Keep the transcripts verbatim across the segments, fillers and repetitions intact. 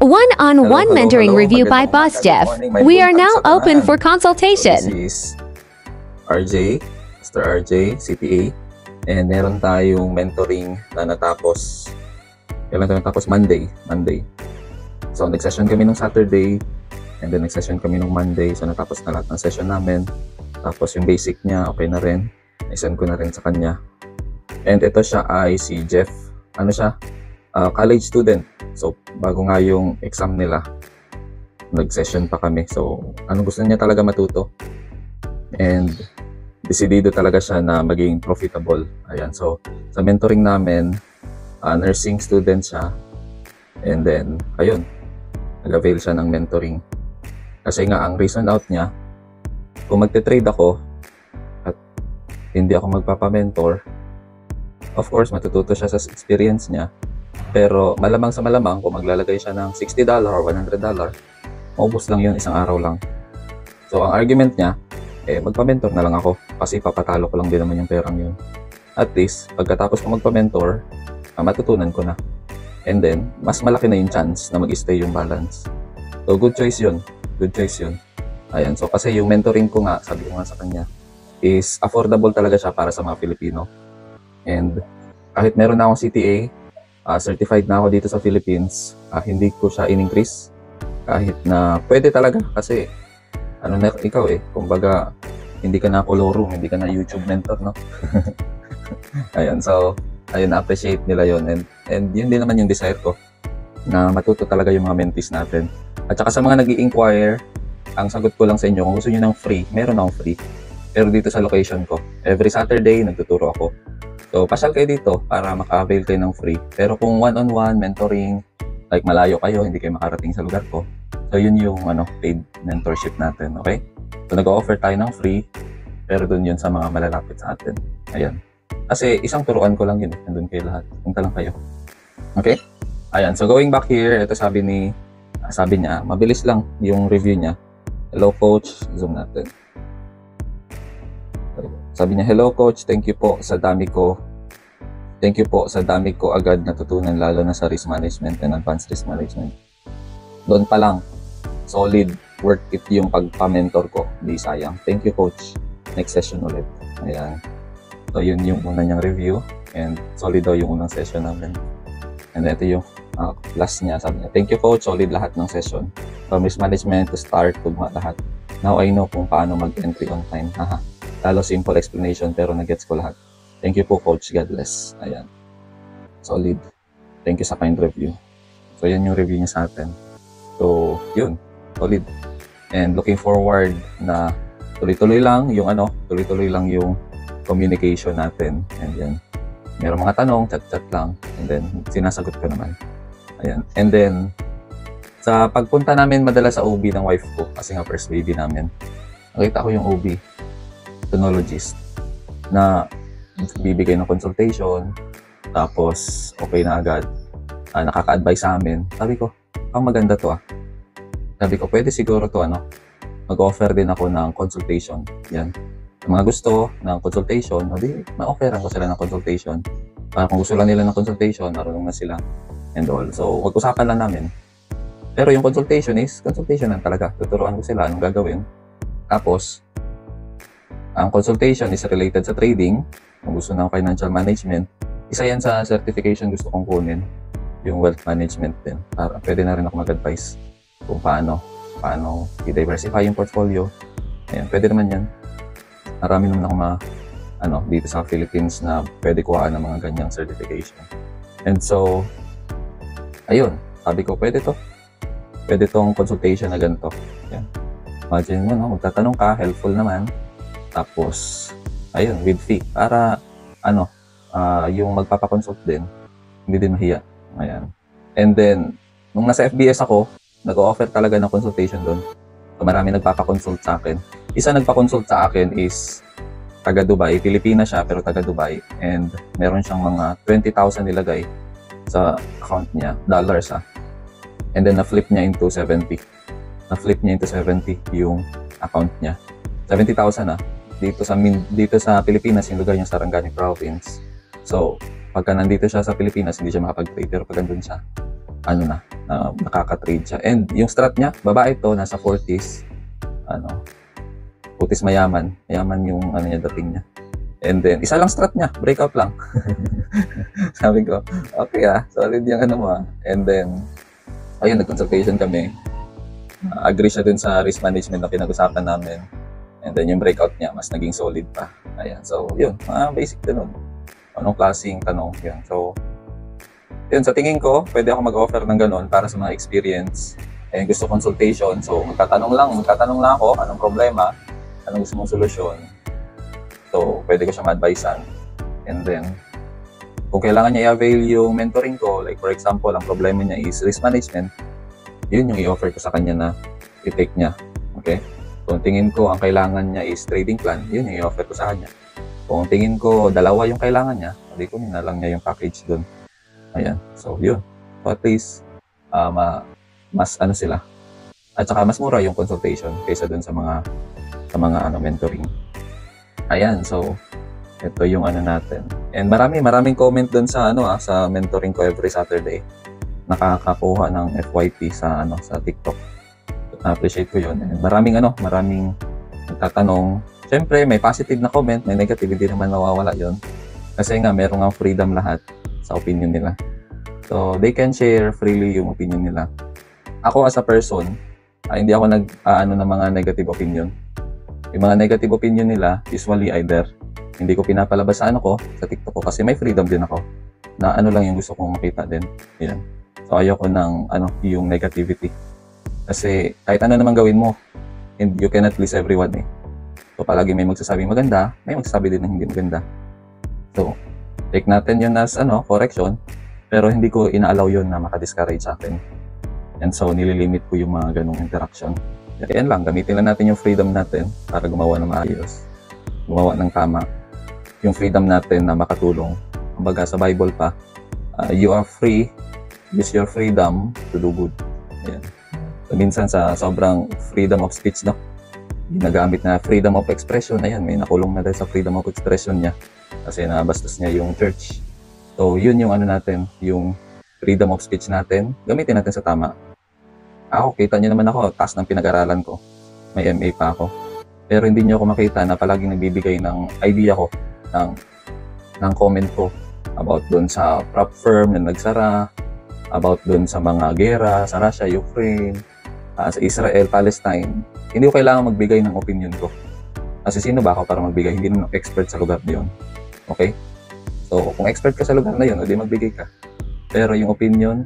One-on-one Hello, hello, mentoring hello. review by Magandang Boss umaga, Jeff. good morning, my We good are now kansatanan. open for So, consultation. this is R J, Mister R J, C P A. And meron tayong mentoring na natapos, kailan tayo natapos? Monday. Monday. So, nag-session kami nung Saturday, and then nag-session kami nung Monday. So, natapos na lahat ng session namin. Tapos yung basic niya, okay na rin. I-send ko na rin sa kanya. And ito siya ay si Jeff. Ano siya? Uh, college student. So, bago nga yung exam nila, nag-session pa kami. So, ano gusto niya talaga matuto. And, decidido talaga siya na maging profitable. Ayan. So, sa mentoring namin, uh, nursing student siya. And then, ayun, nag-avail siya ng mentoring. Kasi nga, ang reason out niya, kung magte-trade ako, at hindi ako magpapamentor, of course, matututo siya sa experience niya. Pero malamang sa malamang, kung maglalagay siya ng sixty dollars or one hundred dollars, maubos lang yun, isang araw lang. So, ang argument niya, eh, magpa-mentor na lang ako kasi papatalo ko lang din naman yung perang yun. At least, pagkatapos ko magpa-mentor, ah, matutunan ko na. And then, mas malaki na yung chance na mag-stay yung balance. So, good choice yun. Good choice yun. Ayan, so kasi yung mentoring ko nga, sabi ko nga sa kanya, is affordable talaga siya para sa mga Pilipino. And kahit meron na akong C T A, Uh, certified na ako dito sa Philippines, uh, hindi ko siya in-increase kahit na pwede talaga kasi ano na ikaw eh, kumbaga hindi ka na Polo Room, hindi ka na YouTube mentor, no? Ayun, so ayun, na-appreciate nila yon, and, and yun din naman yung desire ko na matuto talaga yung mga mentees natin. At saka sa mga nag-i-inquire, ang sagot ko lang sa inyo, kung gusto nyo ng free, meron akong free, pero dito sa location ko, every Saturday nagtuturo ako. So, pasyal kayo dito para maka-avail kayo ng free. Pero kung one-on-one, mentoring, like malayo kayo, hindi kayo makarating sa lugar ko, so yun yung ano, paid mentorship natin, okay? So, nag-offer tayo ng free, pero dun yun sa mga malalapit sa atin. Ayan. Kasi isang turuan ko lang yun, nandun kayo lahat. Punta lang kayo. Okay? Ayan. So, going back here, ito sabi ni, sabi niya, mabilis lang yung review niya. Hello, coach. Zoom natin. Sabi niya, hello coach, thank you po sa dami ko. Thank you po sa dami ko agad natutunan, lalo na sa risk management and advanced risk management. Doon pa lang, solid, worth it yung pagpa-mentor ko. Di sayang. Thank you coach. Next session ulit. Ayan. So yun yung una niyang review, and solid daw yung unang session namin. And ito yung uh, last niya. Sabi niya, thank you coach, solid lahat ng session. From risk management to start, tugma lahat. Now I know kung paano mag-entry on time. Haha. Talo simple explanation pero nagets ko lahat. Thank you po coach, God bless. Ayan. Solid. Thank you sa kind review. So yan yung review niya sa atin. So yun, solid. And looking forward na tuloy-tuloy lang yung ano, tuloy-tuloy lang yung communication natin. And yan. Merong mga tanong, chat-chat lang. And then sinasagot ko naman. Ayan. And then sa pagpunta namin madalas sa O B ng wife ko, kasi nga first baby namin, nakita ko yung O B technologist na bibigay ng consultation, tapos okay na agad, uh, nakaka-advise sa amin. Sabi ko, ang maganda to ah. Sabi ko, pwede siguro to ano, mag-offer din ako ng consultation. Yan. Ang mga gusto ng consultation, hindi, ma-offeran ko sila ng consultation. Para kung gusto lang nila ng consultation, marunong na sila and all. So, mag-usapan lang namin. Pero yung consultation is, consultation lang talaga. Tuturuan ko sila anong gagawin. Tapos, ang consultation is related sa trading. Kung gusto ng financial management, isa yan sa certification gusto kong kunin, yung wealth management din. Para pwede na rin ako mag-advise kung paano, paano i-diversify yung portfolio. Ayan, pwede naman yan. Marami naman ako ma, ano, dito sa Philippines na pwede kuhaan ng mga ganyang certification. And so, ayun, sabi ko, pwede to. Pwede tong consultation na ganito. Ayan. Imagine mo, no? Magtatanong ka, helpful naman. Tapos, ayun, with fee. Para, ano, uh, yung magpapakonsult din, hindi din mahiya. Ayan. And then, nung nasa F B S ako, nag-o-offer talaga ng consultation doon. So, marami nagpapakonsult sa akin. Isa nagpakonsult sa akin is taga Dubai. Pilipina siya, pero taga Dubai. And meron siyang mga twenty thousand nilagay sa account niya, dollars ah. And then, na-flip niya into seventy. Na-flip niya into seventy yung account niya. seventy thousand ah. Dito sa dito sa Pilipinas, yung lugar yung Sarangani Province. So, pagka nandito siya sa Pilipinas, hindi siya makapag-trade. Pero pag nandun siya, ano na, uh, nakaka-trade siya. And yung strat niya, babae to, nasa forties. Ano, forties mayaman. Mayaman yung ano niya, dating niya. And then, isa lang strat niya, breakout lang. Sabi ko, okay ah, solid yung ano mo ah. And then, ayun, nag-consultation kami. Uh, agree siya dun sa risk management na pinag-usapan namin. And then, yung breakout niya, mas naging solid pa. Ayan, so, yun, mga basic ganun. Anong klaseng tanong, yun. So, yun, sa tingin ko, pwede ako mag-offer ng ganun para sa mga experience. Ayun, gusto consultation. So, magtatanong lang, magtatanong lang ako, anong problema, anong gusto mong solusyon. So, pwede ko siya ma-advisean. And then, kung kailangan niya i-avail yung mentoring ko, like for example, ang problema niya is risk management, yun yung i-offer ko sa kanya na i-take niya. Okay? Kung tingin ko ang kailangan niya is trading plan, yun yung i-offer ko sa kanya. Kung tingin ko dalawa yung kailangan niya, hindi ko na lang niya yung package dun. Ayan. So, yun. So, at least, uh, ma mas ano sila. At saka mas mura yung consultation kaysa dun sa mga sa mga ano mentoring. Ayan. So, ito yung ano natin. And marami, maraming comment dun sa ano ah, sa mentoring ko every Saturday. Nakakakuha ng F Y P sa ano sa TikTok. Na-appreciate ko yun. And maraming ano, maraming nagtatanong. Siyempre, may positive na comment, may negative, hindi naman nawawala yun. Kasi nga, meron nga freedom lahat sa opinion nila. So, they can share freely yung opinion nila. Ako as a person, uh, hindi ako nag, uh, ano, ng mga negative opinion. Yung mga negative opinion nila, usually either hindi ko pinapalabas sa ano ko, sa TikTok ko, kasi may freedom din ako. Na ano lang yung gusto kong makita din. Yan. So, ayoko ng ano, yung negativity. Kasi kahit ano naman gawin mo, and you cannot please everyone eh. So, palagi may magsasabing maganda, may magsasabi din na hindi maganda. So, take natin yun as ano, correction, pero hindi ko ina-allow yun na maka-discourage sa akin. And so, nililimit ko yung mga ganong interaction. Kaya lang, gamitin lang natin yung freedom natin para gumawa ng maayos. Gumawa ng tama. Yung freedom natin na makatulong. Kumbaga sa Bible pa, uh, you are free, use your freedom to do good. Ayan. So, minsan sa sobrang freedom of speech, no? Ginagamit na freedom of expression, ayan, may nakulong na dahil sa freedom of expression niya. Kasi nabastos niya yung church. So, yun yung ano natin, yung freedom of speech natin, gamitin natin sa tama. Ako, kita niyo naman ako, taas ng pinag-aralan ko. May M A pa ako. Pero hindi niyo ako makita na palaging nagbibigay ng idea ko, ng, ng comment ko about doon sa prop firm na nagsara, about doon sa mga gera, sa Russia, Ukraine, uh, sa Israel, Palestine. Hindi ko kailangan magbigay ng opinion ko. Kasi sino ba ako para magbigay? Hindi naman expert sa lugar na yun. Okay? So, kung expert ka sa lugar na yun, hindi magbigay ka. Pero yung opinion,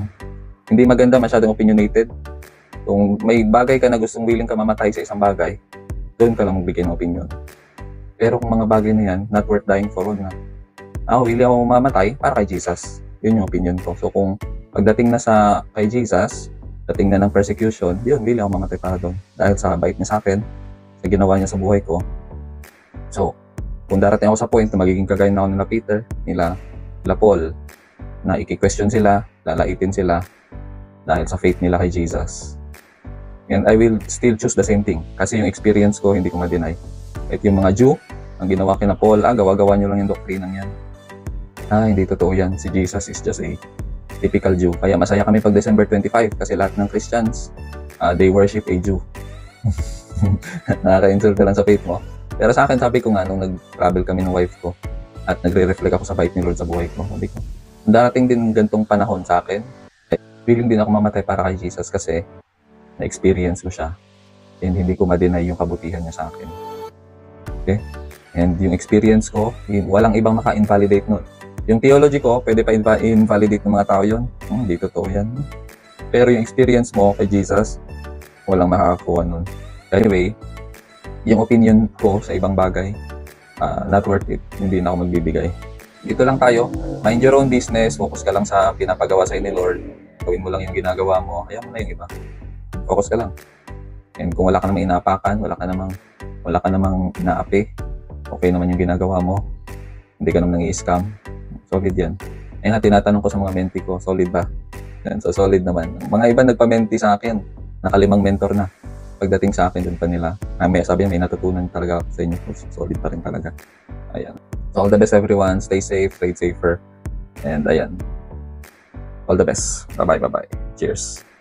hindi maganda, masyadong opinionated. Kung may bagay ka na gustong willing ka mamatay sa isang bagay, doon ka lang magbigay ng opinion. Pero kung mga bagay na yan, not worth dying for, na ako, willing ako mamatay para kay Jesus. Yun yung opinion ko. So, kung pagdating na sa kay Jesus, dating na ng persecution, yun, willing ako mamatay para doon. Dahil sa bait niya sa akin, sa ginawa niya sa buhay ko. So, kung darating ako sa point na magiging kagaya na ako nila Peter, nila, nila Paul, na iki-question sila, lalaitin sila, dahil sa faith nila kay Jesus. And I will still choose the same thing. Kasi yung experience ko, hindi ko ma-deny. At yung mga Jew, ang ginawa kina Paul, ah, gawa-gawa nyo lang yung doktrinang yan. Ah, hindi totoo yan. Si Jesus is just a typical Jew. Kaya masaya kami pag December twenty-five kasi lahat ng Christians, uh, they worship a Jew. Nakaka-insult ka lang sa faith mo. Pero sa akin, sabi ko nga, nung nag-travel kami ng wife ko at nagre-reflect ako sa bait ni Lord sa buhay ko, sabi ko, darating din gantong panahon sa akin, eh, willing din ako mamatay para kay Jesus kasi na-experience ko siya and hindi ko ma-deny yung kabutihan niya sa akin. Okay? And yung experience ko, walang ibang maka-invalidate nun. Yung theology ko, pwede pa invalidate ng mga tao yun. Hmm, hindi totoo yan. Pero yung experience mo kay Jesus, walang makakakuha nun. Anyway, yung opinion ko sa ibang bagay, uh, not worth it. Hindi na ako magbibigay. Dito lang tayo. Mind your own business. Focus ka lang sa pinapagawa sa'yo ni Lord. Gawin mo lang yung ginagawa mo. Ayaw mo na yung iba. Focus ka lang. And kung wala ka namang inaapakan, wala ka namang, wala ka namang inaapi, okay naman yung ginagawa mo. Hindi ka naman nang-i-scam. Solid yan. Ayun nga, tinatanong ko sa mga mentee ko, solid ba? Yan, so solid naman. Mga iba nagpa-mentee sa akin. Nakalimang mentor na. Pagdating sa akin, dun pa nila. Ah, may sabi may natutunan talaga sa inyo. Solid pa rin talaga. Ayan. So all the best everyone. Stay safe, trade safer. And ayan. All the best. Bye-bye, bye-bye. Cheers.